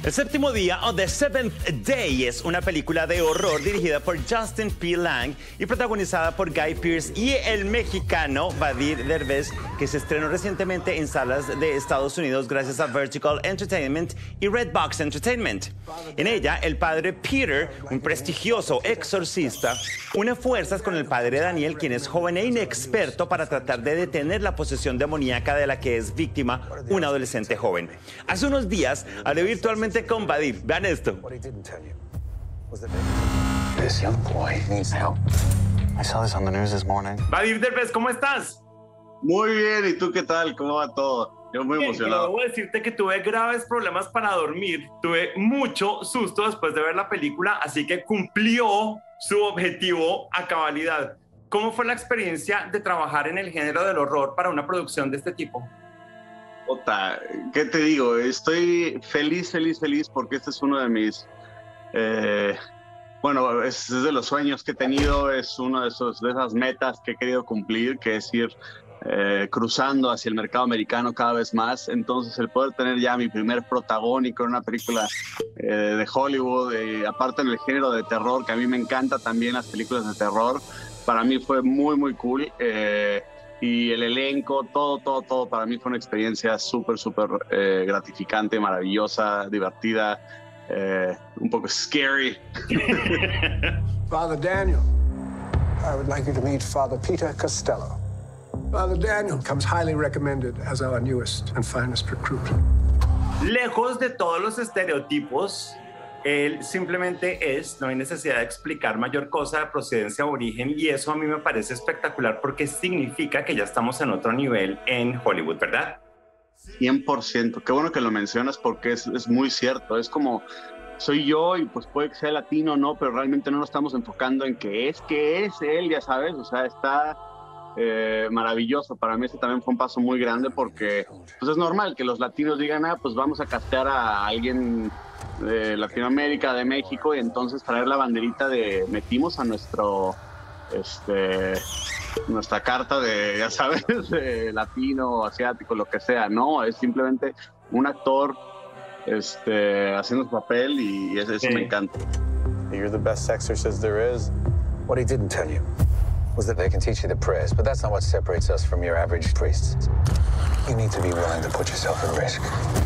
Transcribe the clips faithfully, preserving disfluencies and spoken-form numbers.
El séptimo día, o The Seventh Day, es una película de horror dirigida por Justin P. Lang y protagonizada por Guy Pearce y el mexicano Badir Derbez, que se estrenó recientemente en salas de Estados Unidos gracias a Vertical Entertainment y Redbox Entertainment. En ella, el padre Peter, un prestigioso exorcista, une fuerzas con el padre Daniel, quien es joven e inexperto, para tratar de detener la posesión demoníaca de la que es víctima un adolescente joven. Hace unos días hablé virtualmente con Badir. Vean esto. This young boy needs help. I saw this on the news this morning. Badir Derbez, ¿cómo estás? Muy bien, ¿y tú qué tal? ¿Cómo va todo? Yo muy Bien, emocionado. debo decirte que tuve graves problemas para dormir. Tuve mucho susto después de ver la película, así que cumplió su objetivo a cabalidad. ¿Cómo fue la experiencia de trabajar en el género del horror para una producción de este tipo? Ota, ¿qué te digo? Estoy feliz, feliz, feliz porque este es uno de mis... Eh, bueno, es, es de los sueños que he tenido, es una de, esos, de esas metas que he querido cumplir, que es ir eh, cruzando hacia el mercado americano cada vez más. Entonces, el poder tener ya mi primer protagónico en una película eh, de Hollywood, eh, aparte en el género de terror, que a mí me encanta también las películas de terror, para mí fue muy, muy cool. Eh, Y el elenco, todo, todo, todo, para mí fue una experiencia súper, súper eh, gratificante, maravillosa, divertida, eh, un poco scary. Father Daniel, I would like you to meet Father Peter Costello. Father Daniel comes highly recommended as our newest and finest recruit. Lejos de todos los estereotipos, él simplemente es, no hay necesidad de explicar mayor cosa de procedencia o origen, y eso a mí me parece espectacular porque significa que ya estamos en otro nivel en Hollywood, ¿verdad? cien por ciento. Qué bueno que lo mencionas porque es, es muy cierto. Es como, soy yo y pues puede que sea latino, ¿no? Pero realmente no nos estamos enfocando en que es que es él, ya sabes. O sea, está eh, maravilloso. Para mí ese también fue un paso muy grande porque pues es normal que los latinos digan, ah, pues vamos a castear a alguien de Latinoamérica, de México, y entonces traer la banderita de metimos a nuestro este nuestra carta de, ya sabes, de latino, asiático, lo que sea. No, es simplemente un actor este haciendo su papel y eso, eso sí. me encanta. You're the best exorcist there is. What he didn't tell you was that they can teach you the prayers, but that's not what separates us from your average priests. You need to be willing to put yourself at risk.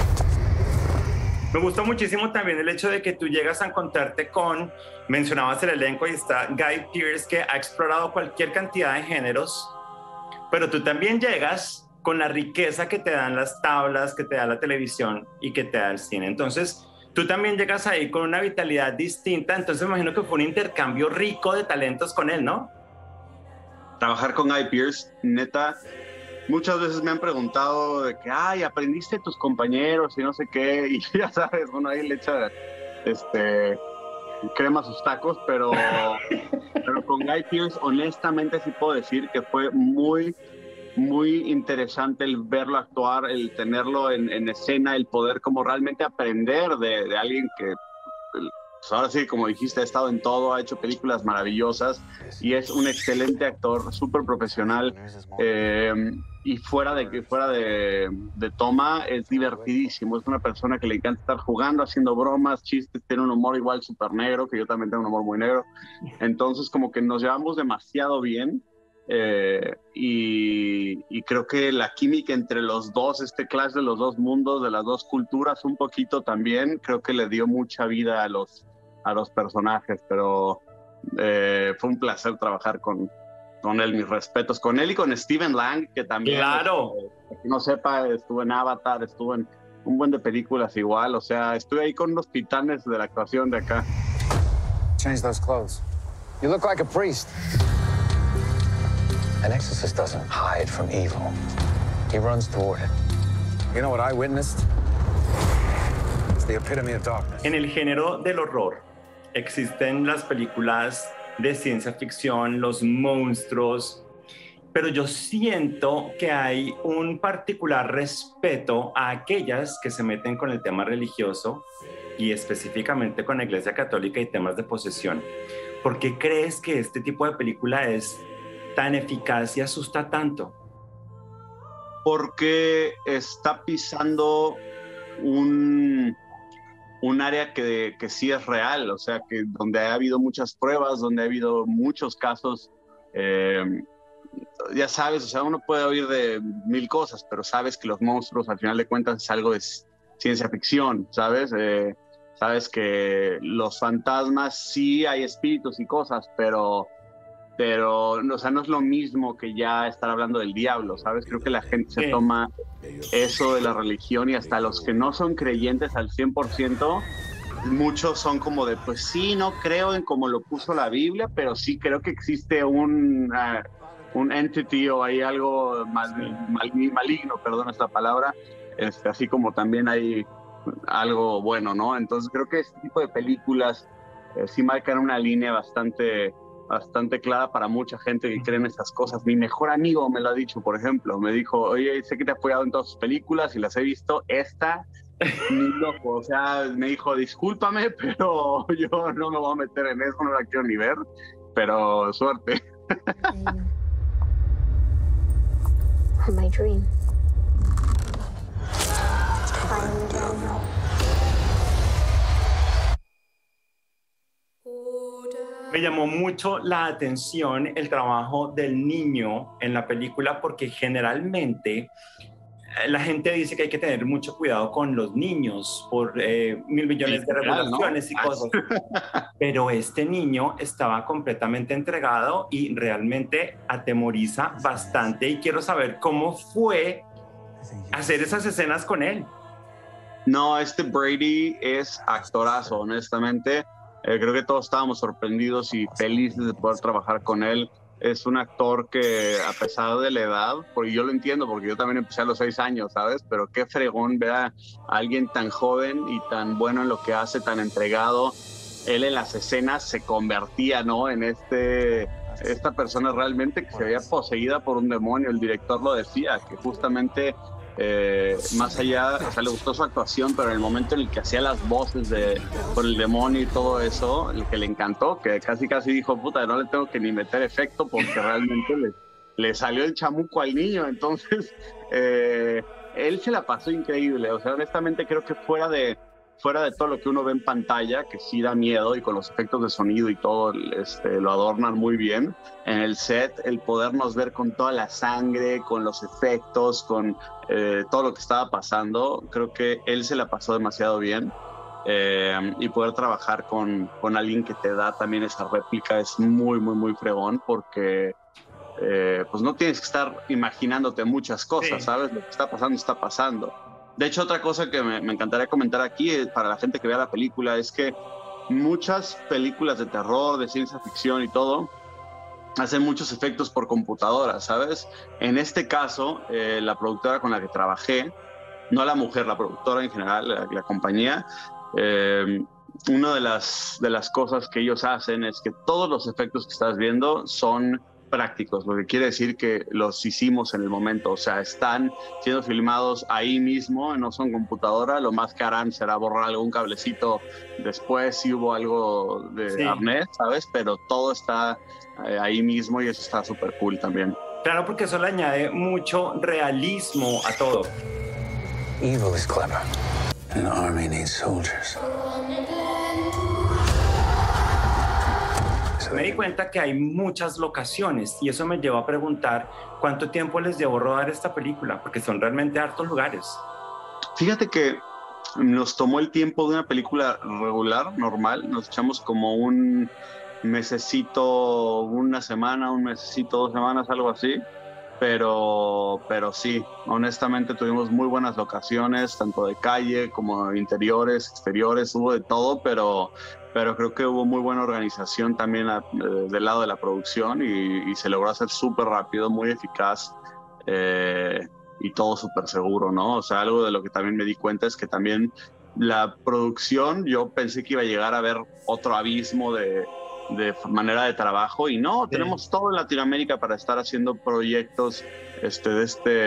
Me gusta muchísimo también el hecho de que tú llegas a encontrarte con, mencionabas el elenco, y está Guy Pearce, que ha explorado cualquier cantidad de géneros, pero tú también llegas con la riqueza que te dan las tablas, que te da la televisión y que te da el cine. Entonces, tú también llegas ahí con una vitalidad distinta, entonces me imagino que fue un intercambio rico de talentos con él, ¿no? Trabajar con Guy Pearce, neta, muchas veces me han preguntado de que, ay, aprendiste de tus compañeros y no sé qué, y ya sabes, uno ahí le echa este, crema a sus tacos, pero, pero con Guy Pearce, honestamente sí puedo decir que fue muy, muy interesante el verlo actuar, el tenerlo en, en escena, el poder como realmente aprender de, de alguien que, pues ahora sí, como dijiste, ha estado en todo, ha hecho películas maravillosas y es un excelente actor, súper profesional. Eh, y fuera de fuera de, de toma es divertidísimo, es una persona que le encanta estar jugando, haciendo bromas, chistes, tiene un humor igual súper negro, que yo también tengo un humor muy negro, entonces como que nos llevamos demasiado bien, eh, y, y creo que la química entre los dos, este clash de los dos mundos, de las dos culturas un poquito también, creo que le dio mucha vida a los, a los personajes, pero eh, fue un placer trabajar con con él, mis respetos, con él y con Steven Lang, que también, claro, para que no sepa, estuvo en Avatar, estuvo en un buen de películas igual, o sea, estuve ahí con los titanes de la actuación de acá. Change those clothes. You look like a priest. An exorcist doesn't hide from evil. He runs toward it. You know what I witnessed? It's the epitome of darkness. En el género del horror existen las películas de ciencia ficción, los monstruos, pero yo siento que hay un particular respeto a aquellas que se meten con el tema religioso y específicamente con la Iglesia Católica y temas de posesión. ¿Por qué crees que este tipo de película es tan eficaz y asusta tanto? Porque está pisando un, un área que, que sí es real, o sea, que donde ha habido muchas pruebas, donde ha habido muchos casos, eh, ya sabes, o sea, uno puede oír de mil cosas, pero sabes que los monstruos al final de cuentas es algo de ciencia ficción, ¿sabes? Eh, sabes que los fantasmas sí hay espíritus y cosas, pero, pero o sea, no es lo mismo que ya estar hablando del diablo, ¿sabes? Creo que la gente se Sí. toma eso de la religión y hasta los que no son creyentes al cien por ciento, muchos son como de, pues sí, no creo en como lo puso la Biblia, pero sí creo que existe un, uh, un entity o hay algo mal, mal, maligno, perdón esta palabra, este, así como también hay algo bueno, ¿no? Entonces creo que este tipo de películas eh, sí marcan una línea bastante, bastante clara para mucha gente que cree en estas cosas. Mi mejor amigo me lo ha dicho, por ejemplo, me dijo, oye, sé que te he apoyado en todas tus películas y las he visto, esta ni loco, o sea, me dijo, discúlpame, pero yo no me voy a meter en eso, no la quiero ni ver, pero suerte. My dream. I'm Daniel. Me llamó mucho la atención el trabajo del niño en la película porque generalmente la gente dice que hay que tener mucho cuidado con los niños por eh, mil millones de regulaciones, ¿no? Y cosas. Pero este niño estaba completamente entregado y realmente atemoriza bastante y quiero saber cómo fue hacer esas escenas con él. No, este Brady es actorazo, honestamente. Eh, creo que todos estábamos sorprendidos y felices de poder trabajar con él. Es un actor que, a pesar de la edad, porque yo lo entiendo, porque yo también empecé a los seis años, ¿sabes? Pero qué fregón ver a alguien tan joven y tan bueno en lo que hace, tan entregado. Él en las escenas se convertía, ¿no? En este, esta persona realmente que se veía poseída por un demonio. El director lo decía, que justamente... Eh, más allá, o sea, le gustó su actuación, pero en el momento en el que hacía las voces de, por el demonio y todo eso, el que le encantó, que casi casi dijo, puta, no le tengo que ni meter efecto porque realmente le, le salió el chamuco al niño. Entonces, eh, él se la pasó increíble. O sea, honestamente creo que fuera de, fuera de todo lo que uno ve en pantalla, que sí da miedo y con los efectos de sonido y todo este, lo adornan muy bien, en el set, el podernos ver con toda la sangre, con los efectos, con eh, todo lo que estaba pasando, creo que él se la pasó demasiado bien. Eh, y poder trabajar con, con alguien que te da también esa réplica es muy, muy, muy fregón porque eh, pues no tienes que estar imaginándote muchas cosas, sí. ¿Sabes? Lo que está pasando, está pasando. De hecho, otra cosa que me, me encantaría comentar aquí eh, para la gente que vea la película es que muchas películas de terror, de ciencia ficción y todo, hacen muchos efectos por computadora, ¿sabes? En este caso, eh, la productora con la que trabajé, no la mujer, la productora en general, la, la compañía, eh, una de las, de las cosas que ellos hacen es que todos los efectos que estás viendo son prácticos, lo que quiere decir que los hicimos en el momento, o sea, están siendo filmados ahí mismo, no son computadora, lo más que harán será borrar algún cablecito después si hubo algo de sí. arnés, ¿sabes? Pero todo está eh, ahí mismo y eso está súper cool también. Claro, porque eso le añade mucho realismo a todo. Evil is clever. An army needs soldiers. Me di cuenta que hay muchas locaciones y eso me llevó a preguntar cuánto tiempo les llevó rodar esta película, porque son realmente hartos lugares. Fíjate que nos tomó el tiempo de una película regular, normal, nos echamos como un mesecito, una semana, un mesecito, dos semanas, algo así, pero, pero sí, honestamente tuvimos muy buenas locaciones, tanto de calle como interiores, exteriores, hubo de todo, pero... pero creo que hubo muy buena organización también a, eh, del lado de la producción y, y se logró hacer súper rápido, muy eficaz eh, y todo súper seguro, ¿no? O sea, algo de lo que también me di cuenta es que también la producción, yo pensé que iba a llegar a ver otro abismo de, de manera de trabajo y no, sí. Tenemos todo en Latinoamérica para estar haciendo proyectos este, de, este,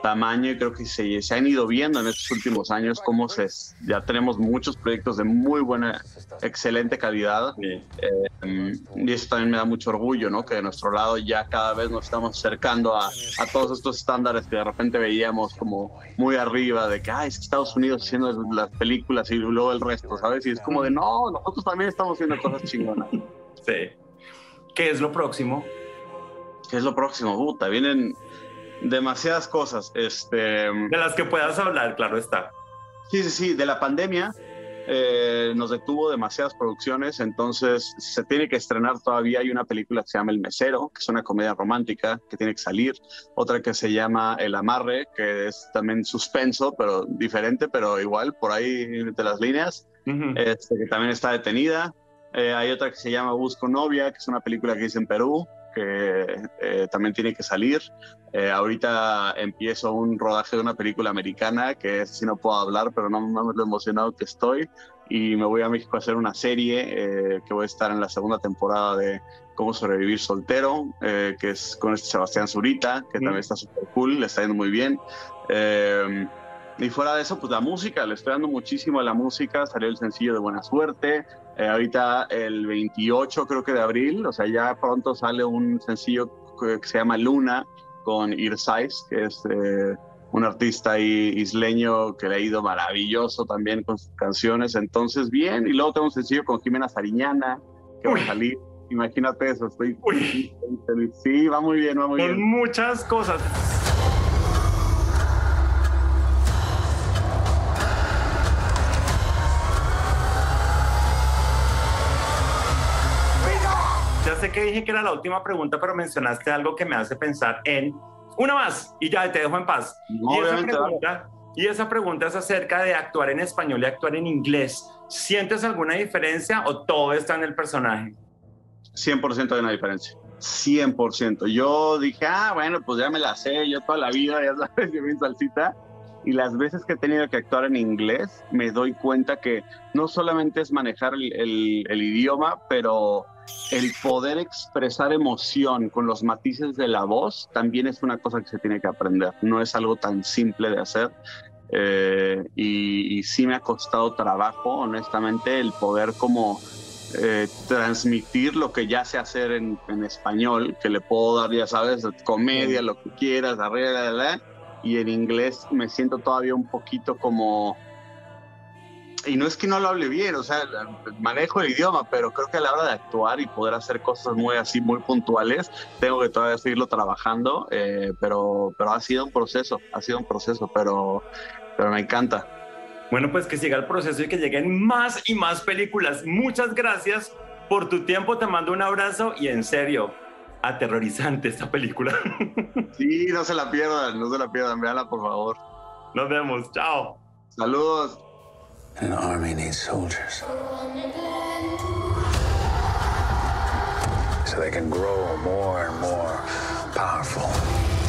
tamaño, y creo que se, se han ido viendo en estos últimos años cómo se, ya tenemos muchos proyectos de muy buena, excelente calidad. Sí. Eh, y eso también me da mucho orgullo, ¿no? Que de nuestro lado ya cada vez nos estamos acercando a, a todos estos estándares que de repente veíamos como muy arriba, de que, ay, es que Estados Unidos haciendo las películas y luego el resto, ¿sabes? Y es como de, no, nosotros también estamos haciendo cosas chingonas. Sí. ¿Qué es lo próximo? ¿Qué es lo próximo? Puta, vienen demasiadas cosas. Este, De las que puedas hablar, claro está. Sí, sí, sí. De la pandemia eh, nos detuvo demasiadas producciones, entonces se tiene que estrenar todavía. Hay una película que se llama El Mesero, que es una comedia romántica que tiene que salir. Otra que se llama El Amarre, que es también suspenso, pero diferente, pero igual, por ahí de las líneas, uh-huh. este, que también está detenida. Eh, hay otra que se llama Busco Novia, que es una película que hice en Perú, que eh, también tiene que salir. Eh, ahorita empiezo un rodaje de una película americana, que si no puedo hablar, pero no mames lo emocionado que estoy, y me voy a México a hacer una serie eh, que voy a estar en la segunda temporada de Cómo sobrevivir soltero, eh, que es con este Sebastián Zurita, que mm. también está súper cool, le está yendo muy bien. Eh, y fuera de eso, pues la música, le estoy dando muchísimo a la música. Salió el sencillo de Buena Suerte. Eh, ahorita el veintiocho, creo que de abril, o sea, ya pronto sale un sencillo que, que se llama Luna, con Irsais, que es eh, un artista ahí isleño que le ha ido maravilloso también con sus canciones. Entonces, bien. Y luego tengo un sencillo con Jimena Sariñana, que Uy. va a salir. Imagínate eso, estoy Uy. feliz. Sí, va muy bien, va muy con bien. muchas cosas. Ya sé que dije que era la última pregunta, pero mencionaste algo que me hace pensar en una más y ya te dejo en paz. No, y, esa pregunta, y esa pregunta es acerca de actuar en español y actuar en inglés. ¿Sientes alguna diferencia o todo está en el personaje? cien por ciento hay una diferencia. cien por ciento. Yo dije, ah, bueno, pues ya me la sé, yo toda la vida, ya sabes, yo mi salsita. Y las veces que he tenido que actuar en inglés, me doy cuenta que no solamente es manejar el, el, el idioma, pero el poder expresar emoción con los matices de la voz también es una cosa que se tiene que aprender. No es algo tan simple de hacer. Eh, y, y sí me ha costado trabajo, honestamente, el poder como eh, transmitir lo que ya sé hacer en, en español, que le puedo dar, ya sabes, comedia, lo que quieras, arriba, y en inglés me siento todavía un poquito como... Y no es que no lo hable bien, o sea, manejo el idioma, pero creo que a la hora de actuar y poder hacer cosas muy así, muy puntuales, tengo que todavía seguirlo trabajando, eh, pero, pero ha sido un proceso, ha sido un proceso, pero, pero me encanta. Bueno, pues que siga el proceso y que lleguen más y más películas. Muchas gracias por tu tiempo, te mando un abrazo y en serio, aterrorizante esta película. Sí, no se la pierdan, no se la pierdan, véanla por favor. Nos vemos, chao. Saludos. An army needs soldiers so they can grow more and more powerful.